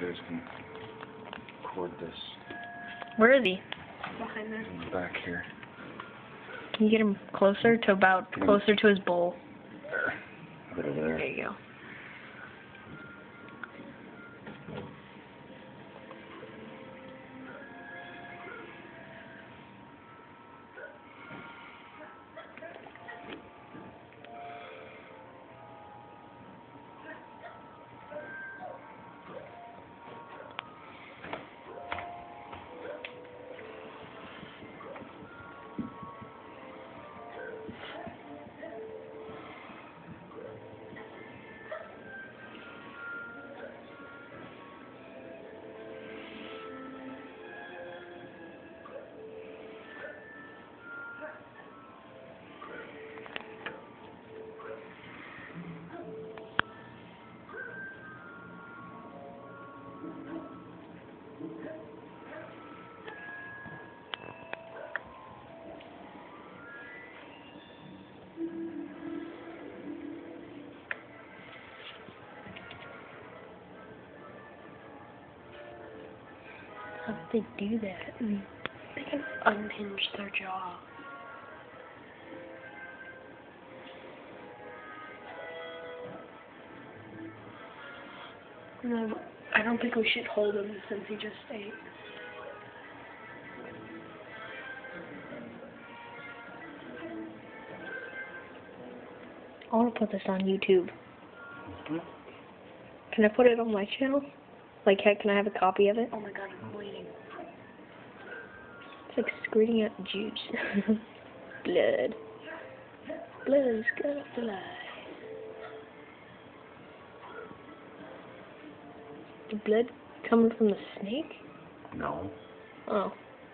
guys can record this. Where is he? Behind there. In the back here. Can you get him closer to closer to his bowl? There. Right over there. There you go. How did they do that? They can unhinge their jaw. No, I don't think we should hold him since he just ate. I want to put this on YouTube. Hmm? Can I put it on my channel? Like, can I have a copy of it? Oh my god, I'm bleeding. It's like squirting out juice. Blood. Blood is good off the lie. The blood coming from the snake? No. Oh.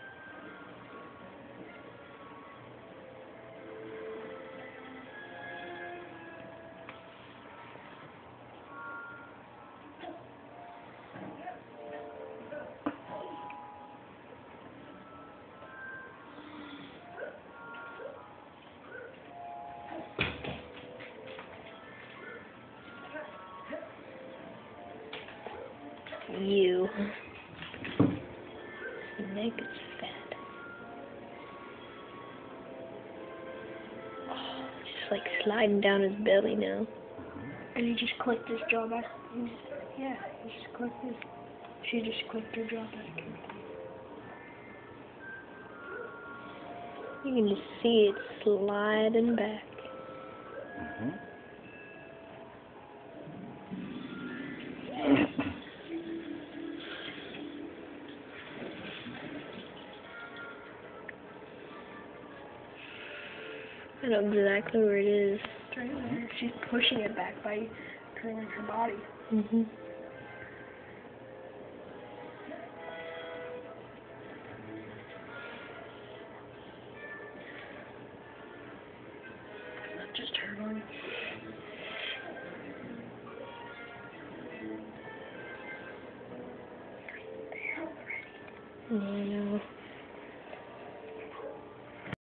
You. Snake is fat. Oh, just like sliding down his belly now. And he just clicked his jaw back. Yeah, he just clicked his. She just clicked her jaw back. You can just see it sliding back. Mm-hmm. I know exactly where it is. It's right there. She's pushing it back by curling her body. Mhm. That just hurt on. Yeah, I know.